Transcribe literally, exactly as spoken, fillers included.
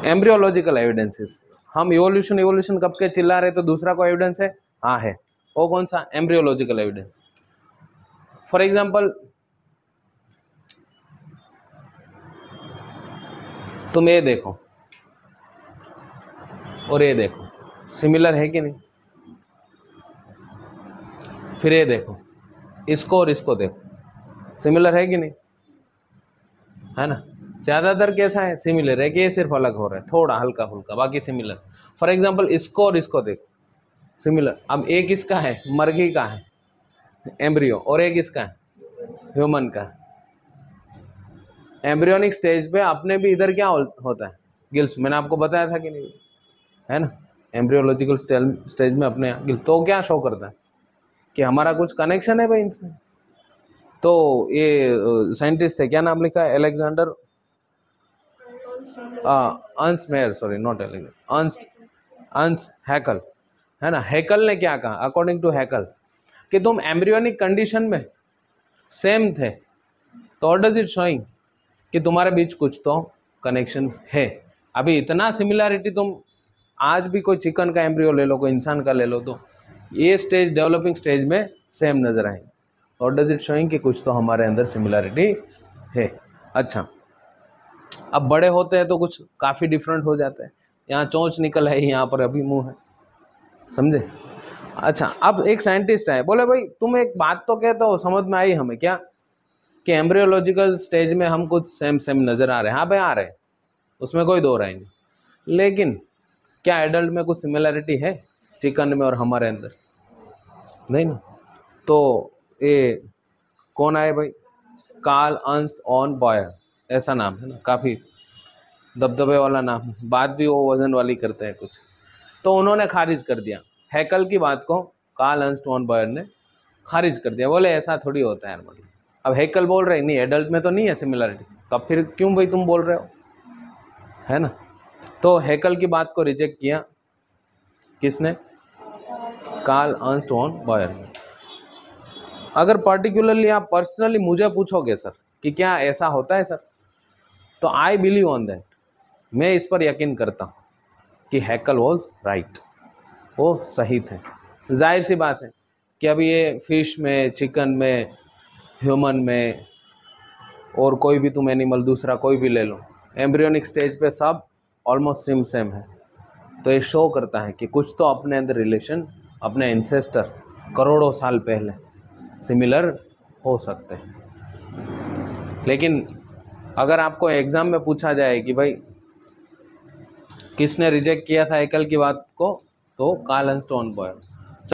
Embryological evidences, हम evolution evolution कब के चिल्ला रहे तो दूसरा कोई एविडेंस है, हाँ है, वो कौन सा, एम्ब्रियोलॉजिकल एविडेंस। फॉर एग्जाम्पल तुम ये देखो और ये देखो, सिमिलर है कि नहीं, फिर ये देखो, इसको और इसको देखो, सिमिलर है कि नहीं, है ना। ज्यादातर कैसा है, सिमिलर है कि ये सिर्फ अलग हो रहा है थोड़ा हल्का फुल्का, बाकी सिमिलर। फॉर एग्जांपल इसको और इसको देखो, सिमिलर। अब एक इसका है, मर्गी का है एम्ब्रियो, और एक इसका है ह्यूमन का। एम्ब्रियोनिक स्टेज पे अपने भी इधर क्या होता है, गिल्स, मैंने आपको बताया था कि नहीं, है ना। एम्ब्रियोलॉजिकल स्टेज में अपने गिल्स, तो क्या शो करता है कि हमारा कुछ कनेक्शन है भाई इनसे। तो ये साइंटिस्ट थे, क्या नाम लिखा है, Alexander Ernst Mayr, sorry not Alexander, Ernst Ernst Haeckel, है ना। हैकल ने क्या कहा, अकॉर्डिंग टू हैकल, कि तुम एम्ब्रियोनिक कंडीशन में सेम थे, तो व्हाट डज इट शोइंग कि तुम्हारे बीच कुछ तो कनेक्शन है। अभी इतना सिमिलैरिटी, तुम आज भी कोई चिकन का एम्ब्रियो ले लो, कोई इंसान का ले लो, तो ये स्टेज डेवलपिंग स्टेज में सेम नजर आएंगे। व्हाट डज इट शोइंग कि कुछ तो हमारे अंदर सिमिलैरिटी है। अच्छा, अब बड़े होते हैं तो कुछ काफ़ी डिफरेंट हो जाता है, यहाँ चोंच निकल है, यहाँ पर अभी मुंह है, समझे। अच्छा, अब एक साइंटिस्ट है, बोले भाई तुम एक बात तो कहते हो, समझ में आई हमें क्या, कि एम्ब्रियोलॉजिकल स्टेज में हम कुछ सेम सेम नज़र आ रहे हैं। हाँ भाई आ रहे हैं, उसमें कोई दो राय नहीं, लेकिन क्या एडल्ट में कुछ सिमिलैरिटी है चिकन में और हमारे अंदर, नहीं ना। तो ये कौन आए भाई, कार्ल अर्न्स्ट ऑन बॉयर, ऐसा नाम है ना, काफ़ी दबदबे वाला नाम, बात भी वो वजन वाली करते हैं कुछ। तो उन्होंने खारिज कर दिया हैकल की बात को, कार्ल अर्न्स्ट ऑन बॉयर ने खारिज कर दिया, बोले ऐसा थोड़ी होता है। मतलब अब हैकल बोल रहे नहीं, एडल्ट में तो नहीं है सिमिलरिटी, तो अब फिर क्यों भाई तुम बोल रहे हो, है ना। तो हैकल की बात को रिजेक्ट किया किसने, कार्ल अर्न्स्ट ऑन बॉयर ने। अगर पर्टिकुलरली आप पर्सनली मुझे पूछोगे सर कि क्या ऐसा होता है सर, तो आई बिलीव ऑन दैट, मैं इस पर यकीन करता हूँ कि हैकल वॉज राइट, वो सही थे। जाहिर सी बात है कि अभी ये फिश में, चिकन में, ह्यूमन में, और कोई भी तुम एनिमल दूसरा कोई भी ले लो, एम्ब्रियोनिक स्टेज पे सब ऑलमोस्ट सेम सेम है। तो ये शो करता है कि कुछ तो अपने अंदर रिलेशन, अपने एंसेस्टर करोड़ों साल पहले सिमिलर हो सकते हैं। लेकिन अगर आपको एग्ज़ाम में पूछा जाए कि भाई किसने रिजेक्ट किया था हैकल की बात को, तो कार्ल अर्न्स्ट ऑन बॉयर।